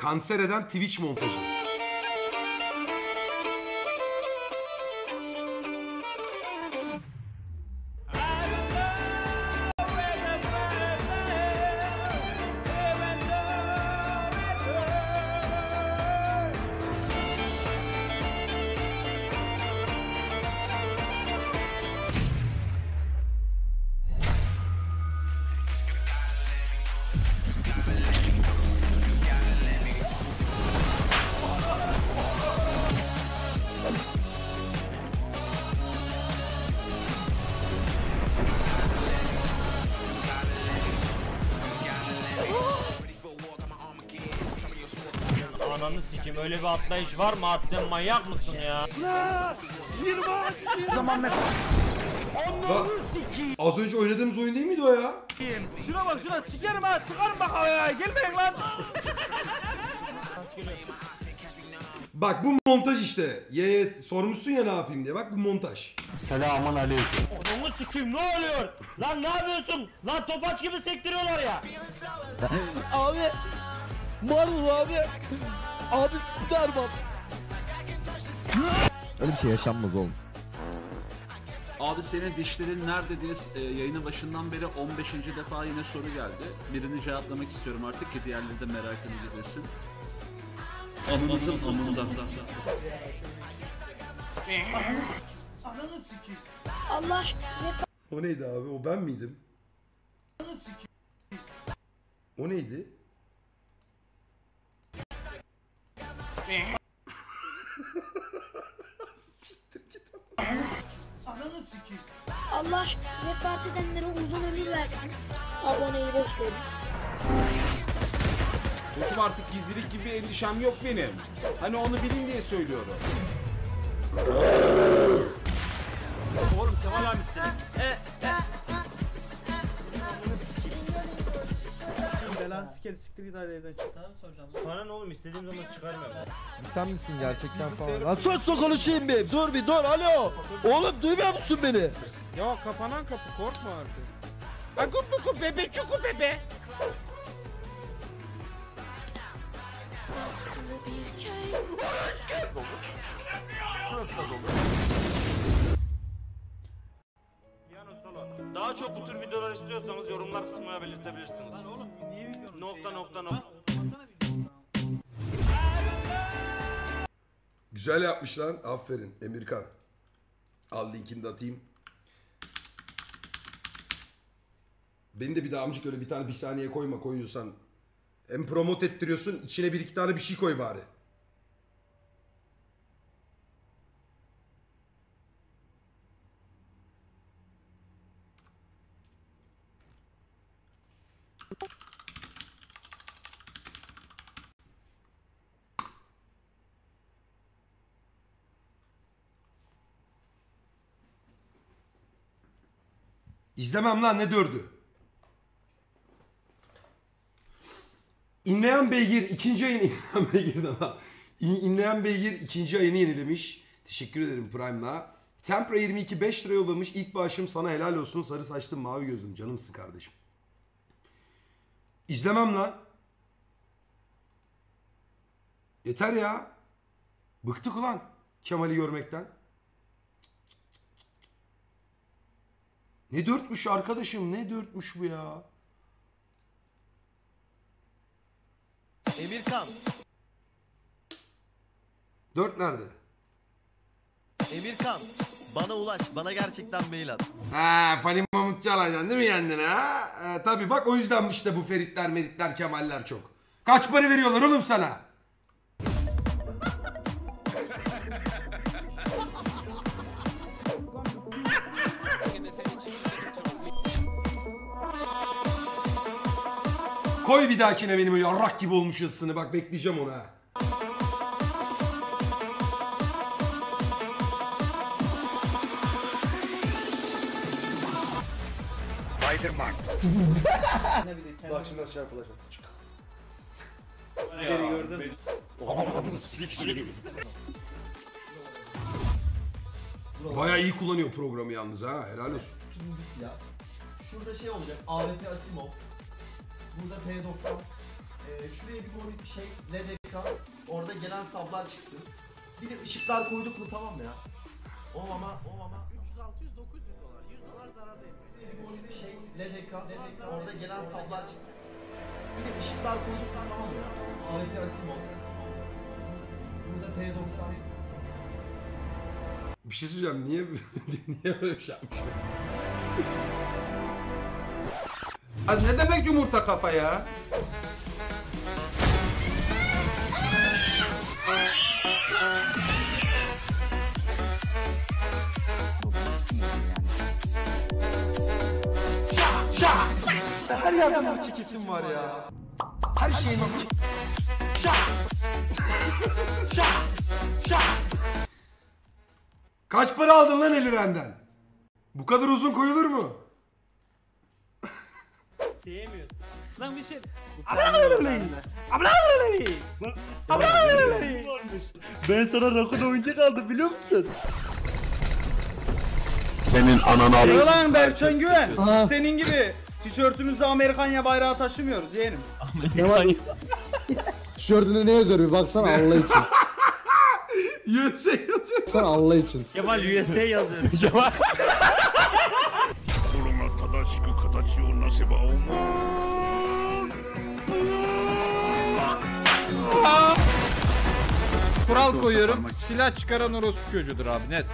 kanser eden Twitch montajı. Ananı sikeyim, öyle bir atlayış var mı? At, sen manyak mısın ya? Zaman mesela. Az önce oynadığımız oyun değil miydi o ya? Şuna bak şuna sikerim ha, çıkarım bak havaya, gelmeyin lan. Bak bu montaj işte. Sormuşsun ya ne yapayım diye. Bak bu montaj. Selamun aleyküm. Ananı sikeyim, ne oluyor? Lan ne yapıyorsun? Lan topaç gibi sektiriyorlar ya. Abi Marul abi. Abi Spiderman. Öyle bir şey yaşanmaz oğlum. Abi senin dişlerin nerede diye yayının başından beri 15. defa yine soru geldi. Birini cevaplamak istiyorum artık ki diğerleri de merakını gidersin. Anınızın amında. Ananı sikeyim. Allah O neydi abi? O ben miydim? Ananı sikeyim. O neydi? Ananı sikeyim. Allah vefat edenlere uzun ömür versin. Aboneyi boş verin. Koçum artık gizlilik gibi bir endişem yok benim. Hani onu bilin diye söylüyorum. Oğlum Kemal abi Belanı sikerim, siktir git hadi evden çık. Sana soracağım. sana ne oğlum, istediğim zaman çıkarmıyorum. Sen misin gerçekten falan? Lan sus da konuşayım bir. Dur bir dur alo. Oğlum duymuyor musun beni? Ya kapanan kapı, korkma artık. Akupuku bebe çuku bebe. Daha çok bu tür videolar istiyorsanız yorumlar kısmına belirtebilirsiniz. Lan oğlum niye videonun Nokta. Güzel yapmış lan. Aferin Emirkan. Al linkini de atayım. Beni de bir daha amcık öyle bir tane bir saniye koyma, koyuyorsan. Hem promote ettiriyorsun, içine bir iki tane bir şey koy bari. İzlemem lan, ne dördü? İnleyen Beygir ikinci ayını İnleyen Beygir'den ha. İnleyen Beygir ikinci ayını yenilemiş. Teşekkür ederim Prime'la. Tempra 22 5 lira yollamış. İlk bağışım sana helal olsun. Sarı saçlı mavi gözlüm. Canımsın kardeşim. İzlemem lan. Yeter ya. Bıktık ulan Kemal'i görmekten. Ne dörtmüş arkadaşım, ne dörtmüş bu ya. Emirkan. Dört nerede? Emirkan. Bana ulaş. Bana gerçekten mail at. Ha, Fani Mahmut çalacaksın değil mi kendine ha? Tabii bak o yüzden işte bu Feritler, Meritler, Kemaller çok. Kaç para veriyorlar oğlum sana? Koy bir dahakine benim o yarrak gibi olmuş yazısını, bak bekleyeceğim onu ha. Spiderman. Bak şimdi nasıl şey yapılacak. Seni gördüm. Bayağı iyi kullanıyor programı yalnız ha, helal olsun. Ya. Şurada şey olacak. AWP Asimov. Burada P90. Şuraya bir şey LED Orada gelen sablar çıksın. Bir de ışıklar koyduk mu tamam ya. O mama. 300, 600, 900 dolar. 100 dolar zarardayım. Bir şey LED ekran. Orada gelen sablar çıksın. Bir de ışıklar koyduk mu tamam ya. AWP Asimov. Burada P90. Bir şey söyleyeceğim. Niye böyle bir şey yapmış? Az ne demek yumurta kafa ya? Her yerden bir çekesim var ya. Her şeyin Kaç para aldın lan Eliren'den? Bu kadar uzun koyulur mu? Sevmiyorsun. Lan bir şey. Ben sana rakun oyuncak aldım biliyor musun? Lan Berçan Güven. Senin gibi tişörtümüzde Amerikanya bayrağı taşımıyoruz yeğenim. tişörtüne ne yazıyor bir baksana Allah için. USA yazıyor. Baksana Allah için. Kemal USA yazıyor. Kemal. Kural koyuyorum. Silah çıkaran orospu çocuğudur abi net.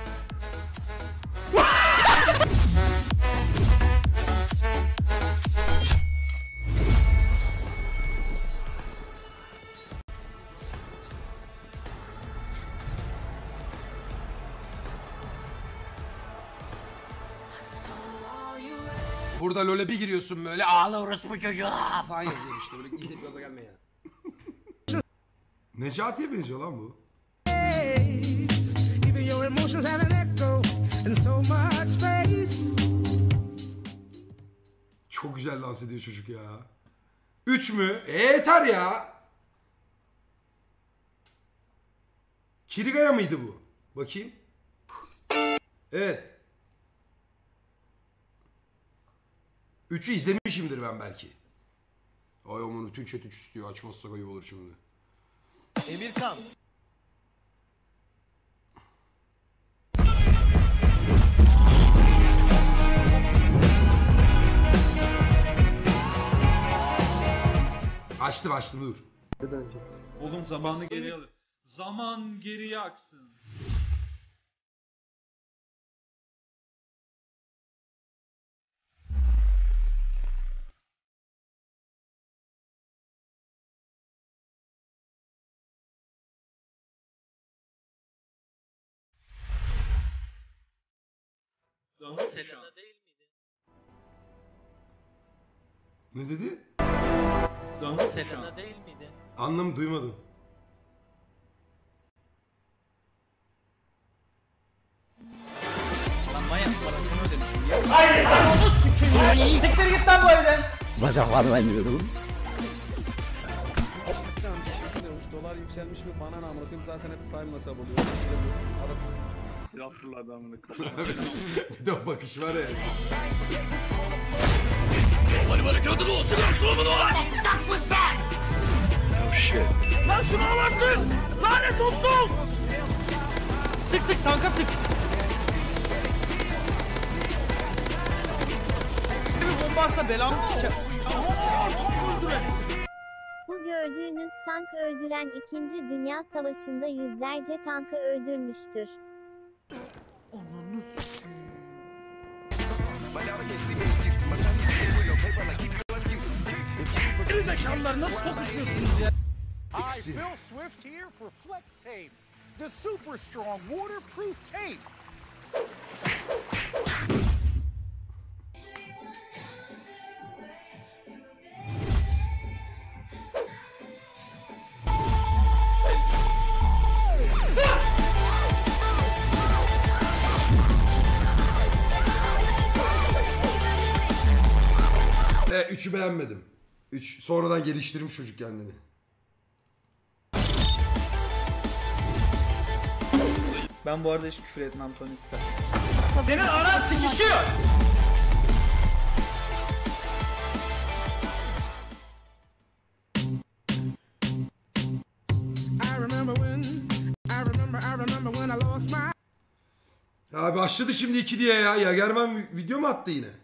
Burada LoL'e bir giriyorsun böyle ağla orospu çocuğu falan yazıyor işte böyle gidip gaza gelme ya. Necati'ye benziyor lan bu. Çok güzel dans ediyor çocuk ya. 3 mü? Yeter ya. Kirigaya mıydı bu? Bakayım. Evet. 3'ü izlemişimdir ben belki. Ay aman bütün chat 3 istiyor. Açmazsak ayıp olur şimdi. Emirkan. Açtı dur. Oğlum zamanı geriye alır. Zaman geriye aksın. Selena değil miydi? Ne dedi? Selena değil miydi? Anlamı duymadım. Lan manyak parasını ödemişim ya. Hayır sen onu sikeyim. Siktir git lan bu evden. Dolar yükselmiş mi bana ne amına zaten hep prime nasıl oluyor. Silah fırladı amına. Bir de o bakış var ya. Lan şunu al artık! Lanet olsun! Sık sık tanka sık! Bir bomba varsa belamı siker. Bu gördüğünüz tank öldüren 2. Dünya Savaşı'nda yüzlerce tankı öldürmüştür. Gerizekalılar nasıl tokuşuyorsunuz ya? Hi, Phil Swift here for Flex Tape, the super strong waterproof tape. Üçü beğenmedim. 3 sonradan geliştirmiş çocuk kendini. Ben bu arada hiç küfür etmem Tony Stark. Senin aran sikişiyor. Ya başladı şimdi 2 diye ya. Ya Germen video mu attı yine?